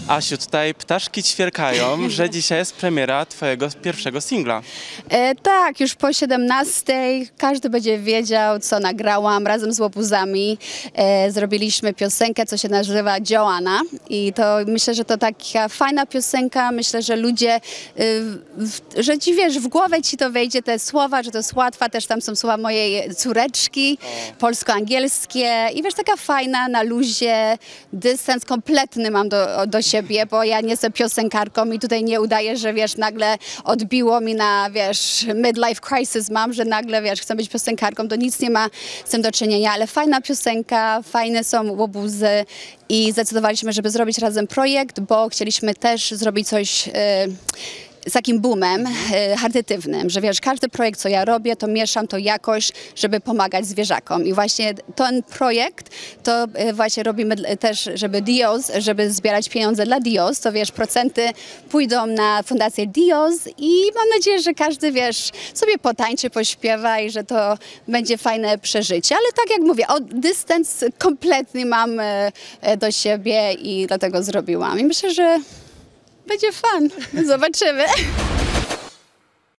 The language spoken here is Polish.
Asiu, tutaj ptaszki ćwierkają, że dzisiaj jest premiera twojego pierwszego singla. Tak, już po 17 każdy będzie wiedział, co nagrałam razem z Łobuzami. Zrobiliśmy piosenkę, co się nazywa Joanna i to myślę, że to taka fajna piosenka. Myślę, że ludzie, że ci wiesz, w głowę ci to wejdzie te słowa, że to jest łatwa. Też tam są słowa mojej córeczki, polsko-angielskie i wiesz, taka fajna, na luzie, dystans kompletny mam do siebie, bo ja nie jestem piosenkarką i tutaj nie udaję, że wiesz, nagle odbiło mi na, wiesz, midlife crisis mam, że nagle, wiesz, chcę być piosenkarką, to nic nie ma z tym do czynienia, ale fajna piosenka, fajne są Łobuzy i zdecydowaliśmy, żeby zrobić razem projekt, bo chcieliśmy też zrobić coś z takim boomem charytatywnym, że wiesz, każdy projekt, co ja robię, to mieszam to jakoś, żeby pomagać zwierzakom. I właśnie ten projekt, to właśnie robimy też, żeby Dios, żeby zbierać pieniądze dla Dios, to wiesz, procenty pójdą na fundację Dios i mam nadzieję, że każdy, wiesz, sobie potańczy, pośpiewa i że to będzie fajne przeżycie. Ale tak jak mówię, dystans kompletny mam do siebie i dlatego zrobiłam. I myślę, że będzie fan. Zobaczymy.